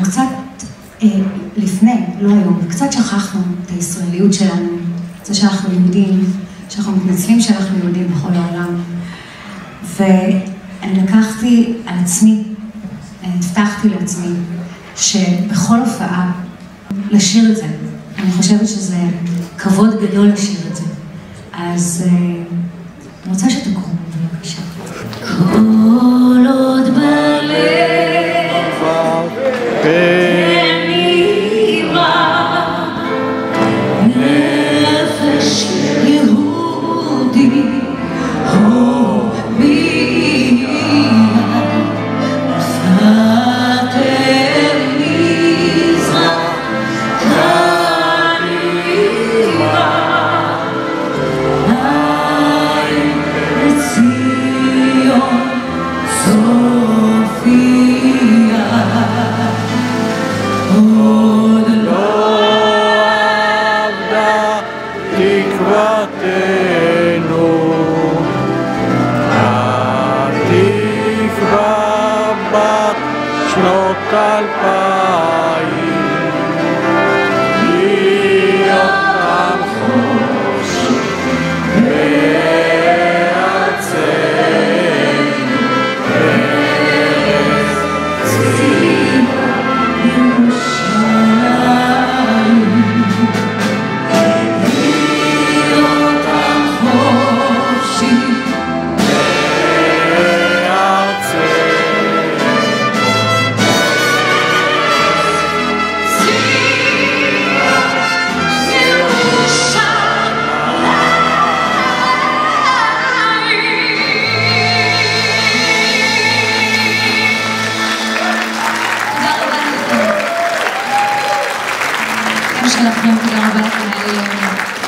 קצת לפני, לא היום, קצת שכחנו את הישראליות שלנו, זה שאנחנו יהודים, שאנחנו מתנצלים שאנחנו יהודים בכל העולם. ואני לקחתי על עצמי, הבטחתי לעצמי, שבכל הופעה לשיר את זה. אני חושבת שזה כבוד גדול לשיר את זה. אז אני רוצה שתקום, בבקשה. כל עוד בלב פנימה נפש יהודי הובילה נפת מזרח קדימה לציון סופיה עוד לא אבדה תקוותנו התקווה בת שנות 2000 להיות עם חופשי שלכם, תודה רבה לכם.